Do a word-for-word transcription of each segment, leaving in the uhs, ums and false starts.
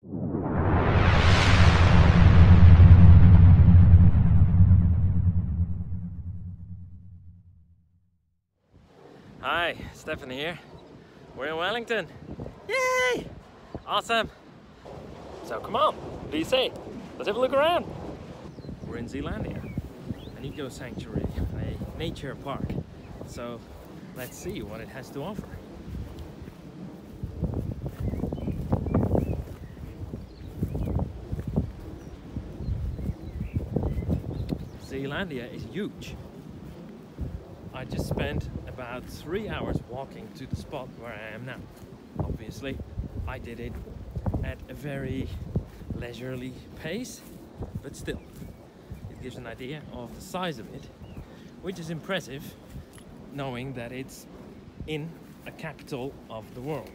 Hi, Stephanie here. We're in Wellington. Yay! Awesome! So come on, be safe. Let's have a look around. We're in Zealandia, an eco sanctuary, a nature park. So let's see what it has to offer. Zealandia is huge. I just spent about three hours walking to the spot where I am now. Obviously, I did it at a very leisurely pace, but still, it gives an idea of the size of it, which is impressive, knowing that it's in a capital of the world.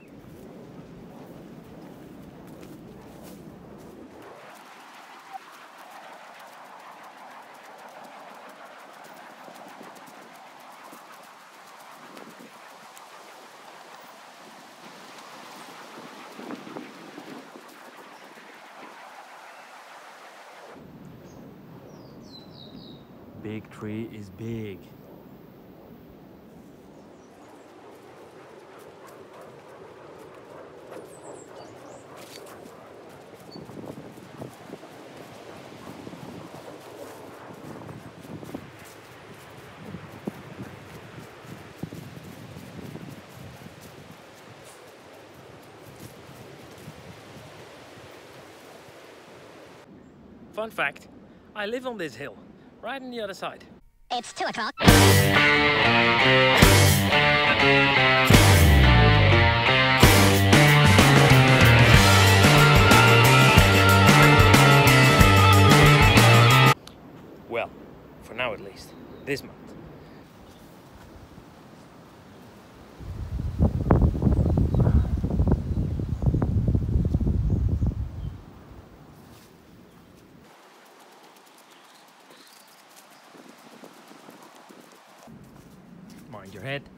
Big tree is big. Fun fact, I live on this hill. Right on the other side. It's two o'clock. Well, for now at least, this month. Mind your head.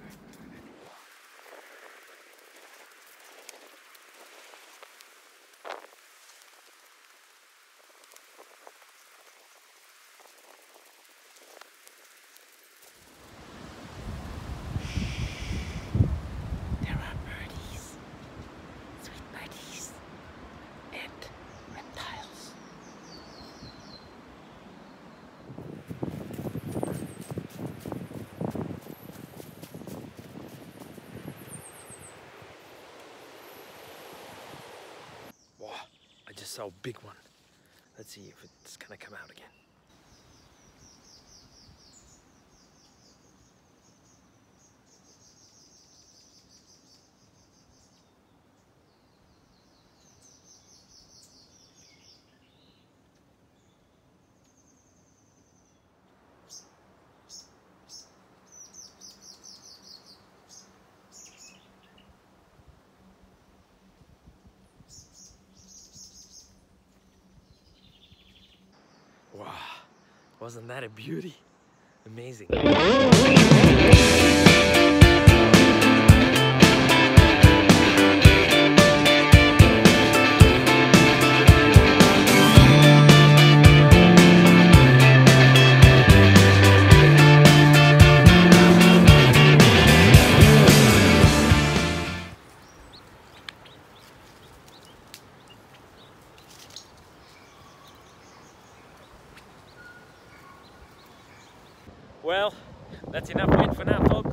There are birdies, sweet birdies, and reptiles. Wow, I just saw a big one. Let's see if it's gonna come out again. Wow, wasn't that a beauty? Amazing. Well, that's enough wind for now, folks.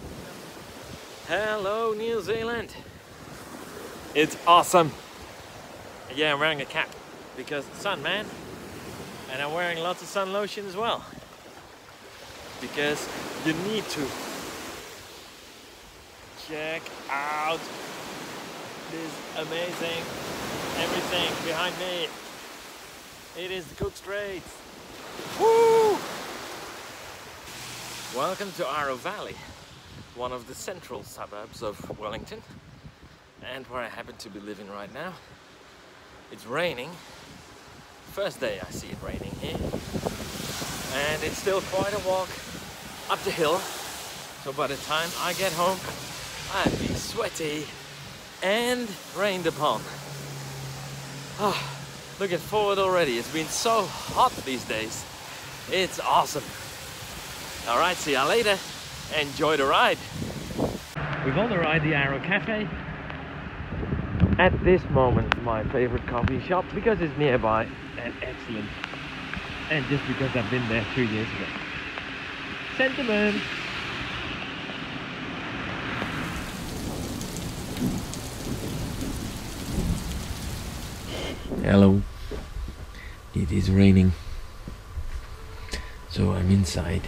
Hello, New Zealand. It's awesome. Yeah, I'm wearing a cap because of the sun, man. And I'm wearing lots of sun lotion as well. Because you need to. Check out this amazing everything behind me. It is the Cook Straits. Woo! Welcome to Arrow Valley, one of the central suburbs of Wellington, and where I happen to be living right now. It's raining. First day I see it raining here, and it's still quite a walk up the hill, so by the time I get home I'll be sweaty and rained upon. Oh, looking forward already. It's been so hot these days. It's awesome. All right, see ya later. Enjoy the ride. We've all arrived at the Arrow Cafe. At this moment, my favorite coffee shop because it's nearby and excellent. And just because I've been there two years ago. Sentiment! Hello. It is raining. So I'm inside.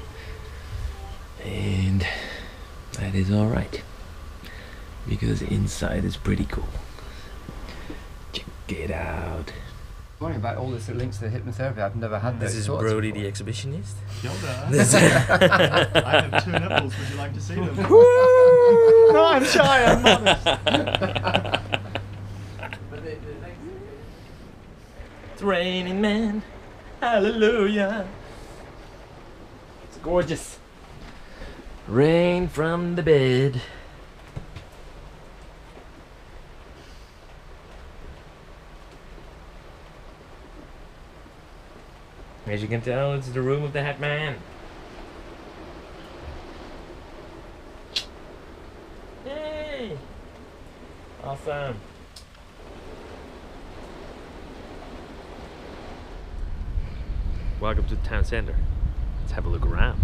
And that is alright. Because inside is pretty cool. Check it out. Wondering about all this links to hypnotherapy. I've never had This those is thoughts Brody before. the exhibitionist. Yoda. I have two nipples. Would you like to see them? No, I'm shy. I'm modest. It's raining, man. Hallelujah. It's gorgeous. Rain from the bed. As you can tell, it's the room of the head man. Hey! Awesome. Welcome to the town center. Let's have a look around.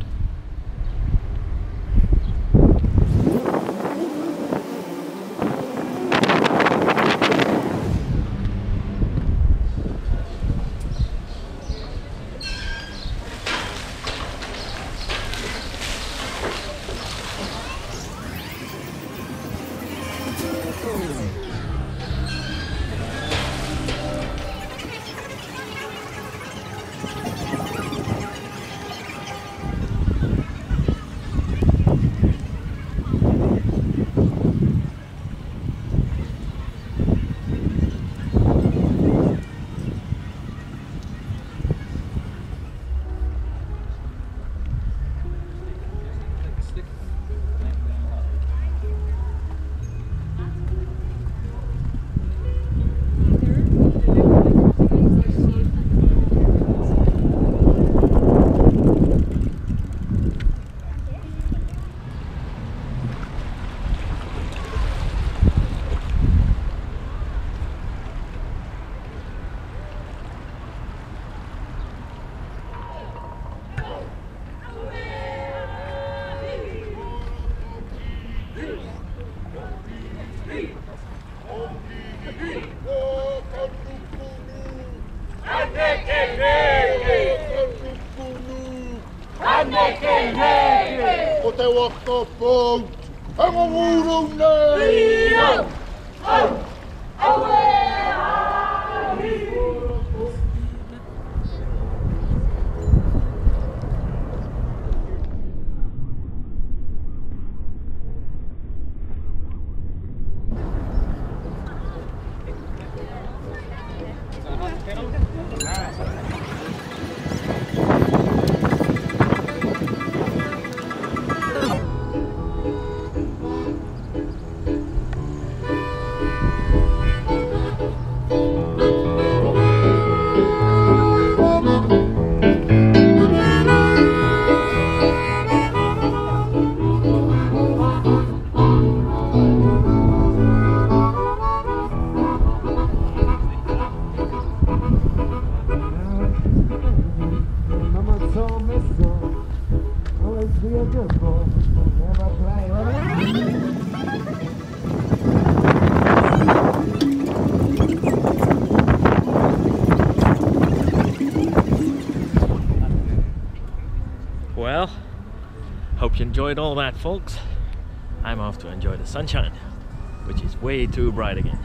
Well, hope you enjoyed all that, folks. I'm off to enjoy the sunshine, which is way too bright again.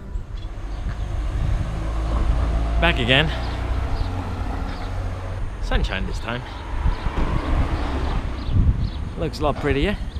Back again. Sunshine this time. Looks a lot prettier.